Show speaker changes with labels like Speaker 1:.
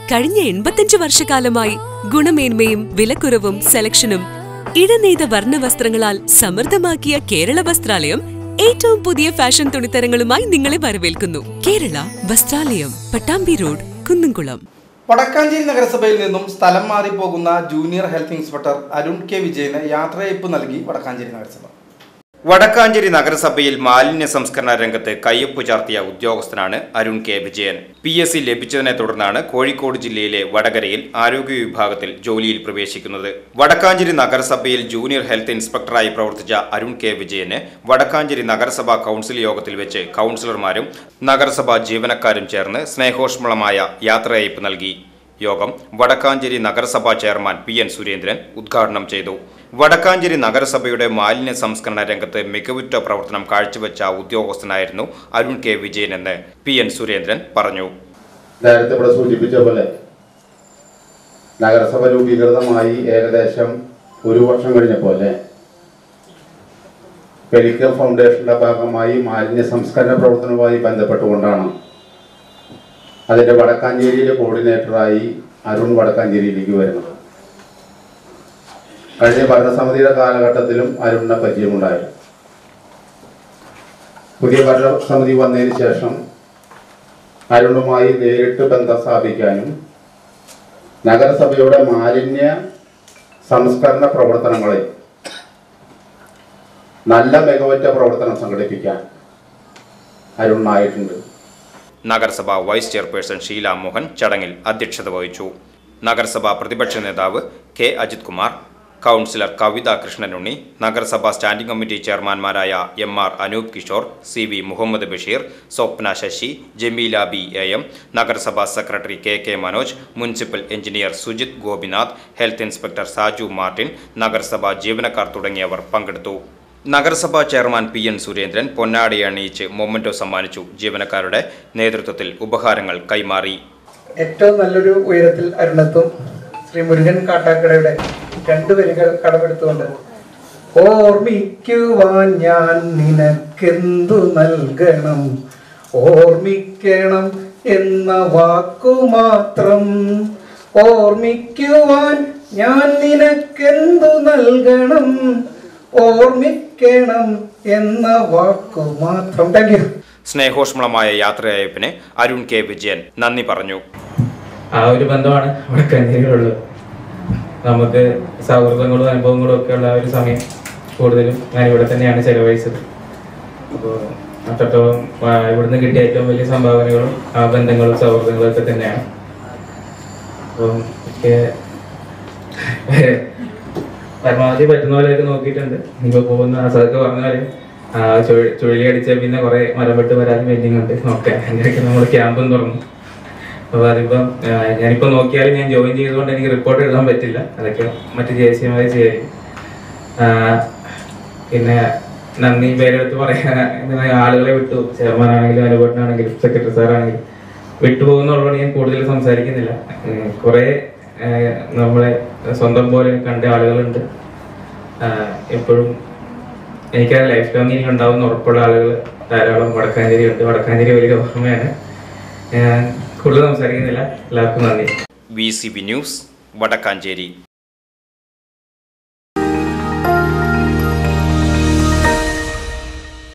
Speaker 1: കഴിഞ്ഞ 85 വർഷക്കാലമായി ഗുണമേന്മയും വിലക്കുറവും സെലക്ഷനും ഇടനെയ്ത വർണ്ണവസ്ത്രങ്ങളാൽ സമൃദ്ധമാക്കിയ കേരള വസ്ത്രാലയം ഏറ്റവും പുതിയ ഫാഷൻ തുണിത്തരങ്ങളുമായി നിങ്ങളെ വരവേൽക്കുന്നു. കേരള വസ്ത്രാലയം, പട്ടാമ്പി റോഡ്, കുന്നംകുളം.
Speaker 2: വടക്കാഞ്ചേരി നഗരസഭയിൽ നിന്നും സ്ഥലം മാറിപ്പോകുന്ന junior health inspector Arun K വിജയന് യാത്രയയപ്പ് നൽകി വടക്കാഞ്ചേരി നഗരസഭ.
Speaker 3: വടക്കാഞ്ചേരി നഗരസഭയിൽ മാലിന്യ സംസ്കരണ രംഗത്ത് കയ്യൊപ്പ് ചാർത്തിയ ഉദ്യോഗസ്ഥനാണ് അരുൺ കെ വിജയൻ. PSC ലഭിച്ചതിനെ തുടർന്നാണ് കോഴിക്കോട് ജില്ലയിലെ വടകരയിൽ ആരോഗ്യ വിഭാഗത്തിൽ ജോലിയിൽ പ്രവേശിക്കുന്നത്. വടക്കാഞ്ചേരി നഗരസഭയിൽ ജൂനിയർ ഹെൽത്ത് ഇൻസ്പെക്ടറായി പ്രവർത്തിച്ച അരുൺ കെ വിജയന് വടക്കാഞ്ചേരി നഗരസഭാ കൗൺസിൽ യോഗത്തിൽ വെച്ച് കൗൺസിലർമാരും നഗരസഭാ ജീവനക്കാരും ചേർന്ന് സ്നേഹോഷ്മളമായ യാത്രയയപ്പ് നൽകി. യോഗം വടക്കാഞ്ചേരി നഗരസഭാ ചെയർമാൻ PN സുരേന്ദ്രൻ ഉദ്ഘാടനം ചെയ്തു. വടക്കാഞ്ചേരി നഗരസഭയുടെ മാലിന്യ സംസ്കരണ രംഗത്ത് മികവുറ്റ പ്രവർത്തനം കാഴ്ചവെച്ച ഉദ്യോഗസ്ഥനായിരുന്നു അരുൺ കെ വിജയൻ എന്ന് PN സുരേന്ദ്രൻ പറഞ്ഞു.
Speaker 4: നേരത്തെ ഇവിടെ സൂചിപ്പിച്ച പോലെ നഗരസഭ രൂപീകൃതമായി ഏകദേശം 1 വർഷം കഴിഞ്ഞപ്പോൾ പെരിക്കൽ ഫൗണ്ടേഷന്റെ ഭാഗമായി മാലിന്യ സംസ്കരണ പ്രവർത്തനവുമായി ബന്ധപ്പെട്ടുകൊണ്ടാണ് അതിന്റെ വടക്കാഞ്ചേരിയിലെ കോർഡിനേറ്ററായി അരുൺ വടക്കാഞ്ചേരിയിലേക്ക് വരുന്നത്. കഴിഞ്ഞ ഭരണസമിതിയുടെ കാലഘട്ടത്തിലും അരുണിനെ പരിചയമുണ്ടായിരുന്നു. പുതിയ ഭരണസമിതി വന്നതിന് ശേഷം അരുണുമായി നേരിട്ട് ബന്ധം സ്ഥാപിക്കാനും നഗരസഭയുടെ മാലിന്യ സംസ്കരണ പ്രവർത്തനങ്ങളിൽ നല്ല മികവുറ്റ പ്രവർത്തനം സംഘടിപ്പിക്കാൻ അരുണായിട്ടുണ്ട്.
Speaker 3: നഗരസഭ വൈസ് ചെയർപേഴ്സൺ ഷീല മോഹൻ ചടങ്ങിൽ അധ്യക്ഷത വഹിച്ചു. നഗരസഭാ പ്രതിപക്ഷ നേതാവ് K അജിത് കുമാർ, കൗൺസിലർ കവിത കൃഷ്ണനുണ്ണി, നഗരസഭാ സ്റ്റാൻഡിംഗ് കമ്മിറ്റി ചെയർമാൻമാരായ MR Anoop Kishore, CV Muhammad Basheer, Swapna Sasi, Jameela BAM, നഗരസഭാ secretary KK Manoj, municipal engineer Sujith Gopinath, health inspector Saju Martin, നഗരസഭാ ജീവനക്കാർ തുടങ്ങിയവർ പങ്കെടുത്തു. നഗരസഭാ ചെയർമാൻ PN സുരേന്ദ്രൻ പൊന്നാടി അണിയിച്ച് മൊമെന്റോ സമ്മാനിച്ചു. ജീവനക്കാരുടെ നേതൃത്വത്തിൽ ഉപഹാരങ്ങൾ കൈമാറി.
Speaker 5: ഏറ്റവും നല്ലൊരു ഉയരത്തിൽ അരുണത്തും ശ്രീ മുരുകൻ കാട്ടാക്കടയുടെ 2 വരികൾ കടമെടുത്തുകൊണ്ട് ഓർമ്മിക്കുവാൻ ഞാൻ നിനക്കെന്തു നൽകണം, ഓർമ്മിക്കണം എന്ന വാക്കു മാത്രം, ഓർമ്മിക്കുവാൻ ഞാൻ നിനക്കെന്തു നൽകണം, ഓർമ്മിക്കണം എന്ന വാക്കു മാത്രം. Thank you.
Speaker 3: സ്നേഹോഷ്മളമായ യാത്രയയപ്പിന് അരുൺ കെ വിജയൻ നന്ദി പറഞ്ഞു.
Speaker 6: ആ ഒരു ബന്ധമാണ് വടക്കാഞ്ചേരിയിലുള്ളത്. നമുക്ക് സൗഹൃദങ്ങളും അനുഭവങ്ങളും ഒക്കെ ഉള്ള ഒരു സമയം കൂടുതലും ഞാൻ ഇവിടെ തന്നെയാണ് ചെലവഴിച്ചത്. അപ്പോൾ അത്രത്തോളം ഇവിടുന്ന് കിട്ടിയ ഏറ്റവും വലിയ സംഭാവനകളും ആ ബന്ധങ്ങളും സൗഹൃദങ്ങളും ഒക്കെ തന്നെയാണ്. അപ്പം പരമാവധി പറ്റുന്ന പോലെയൊക്കെ നോക്കിയിട്ടുണ്ട്. ഇപ്പൊ പോകുന്ന അതൊക്കെ പറഞ്ഞ പോലെ ചുഴലിയടിച്ച പിന്നെ കുറെ മരം വെട്ട് വരാനും പെൻഡിങ് ഉണ്ട് നോക്കാൻ. അതിൻ്റെയൊക്കെ നമ്മൾ ക്യാമ്പും തുറന്നു. അപ്പൊ അതിപ്പം ഞാനിപ്പോ നോക്കിയാലും ഞാൻ ജോയിൻ ചെയ്തുകൊണ്ട് എനിക്ക് റിപ്പോർട്ട് എഴുതാൻ പറ്റില്ല. അതൊക്കെ മറ്റ് JC-മാര് ചെയ്യാൻ. പിന്നെ നന്ദി പേരെടുത്ത് പറയാൻ ആളുകളെ വിട്ടു. ചെയർമാനാണെങ്കിലും അനുഭവനാണെങ്കിലും സെക്രട്ടറി സാറാണെങ്കിലും വിട്ടുപോകുന്നുള്ളതുകൊണ്ട് ഞാൻ കൂടുതൽ സംസാരിക്കുന്നില്ല. കുറെ നമ്മളെ സ്വന്തം പോലെ കണ്ട ആളുകളുണ്ട്. എപ്പോഴും എനിക്ക് ലൈഫ് ലോങ് ഇനി ഉണ്ടാവുന്ന ഉറപ്പുള്ള ആളുകൾ ധാരാളം വടക്കാഞ്ചേരി ഉണ്ട്. വടക്കാഞ്ചേരി വലിയ ഓർമ്മയാണ്. ഞാൻ കൂടുതൽ സംസാരിക്കുന്നില്ല. എല്ലാവർക്കും നന്ദി.
Speaker 3: VCB news, Vadakkanchery.